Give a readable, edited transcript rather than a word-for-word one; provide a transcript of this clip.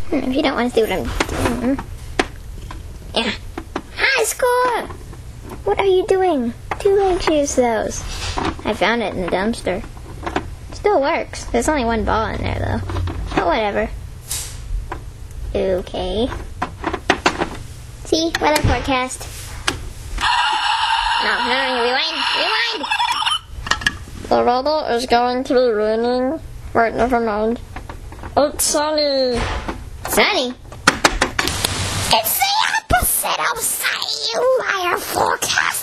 If you don't want to see what I'm doing. Yeah. High score! What are you doing? Too late to use those. I found it in the dumpster. Still works. There's only one ball in there, though. But whatever. Okay. See? Weather forecast. No, rewind! The weather is going to be raining. Wait, never mind. It's sunny. Sunny? It's the opposite of sunny, you liar forecast.